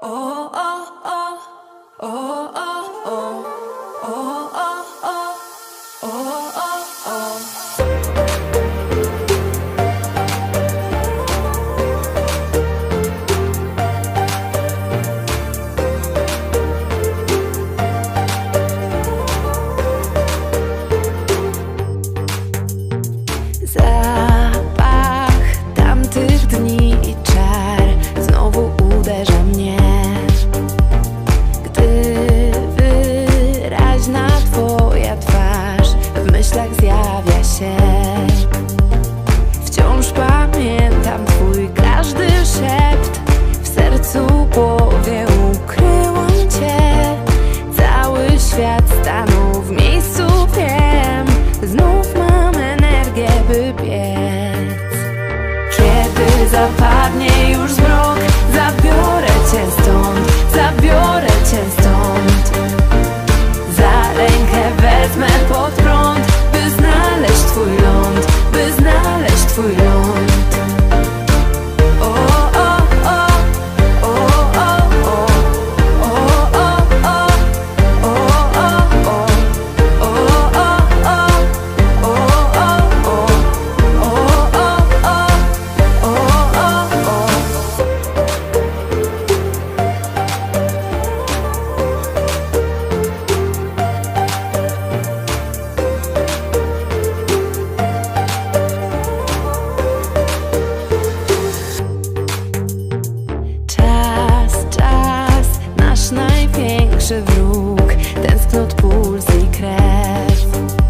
Zapach tamtych dni i czar znowu uderza mnie, gdy wyraźna twoja twarz w myślach zjawia się. Wciąż pamiętam twój każdy szept, w sercu, głowie ukryłam cię. Cały świat stanął w miejscu, wiem, znów mam energię, by biec. Kiedy zapadnie już zmrok, zabiorę cię stąd, zabiorę cię stąd. Za rękę wezmę pod prąd, by znaleźć twój ląd, by znaleźć twój ląd. Największy wróg, tęsknot, puls i krew.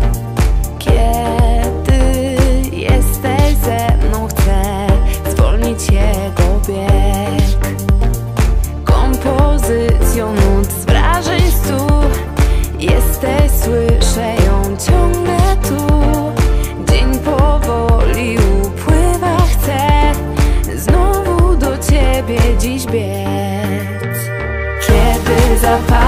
Kiedy jesteś ze mną, chcę zwolnić jego bieg. Kompozycją nut z wrażeń stu jesteś, słyszę ją ciągle tu. Dzień powoli upływa, chcę znowu do ciebie dziś biec. Kiedy zapadnie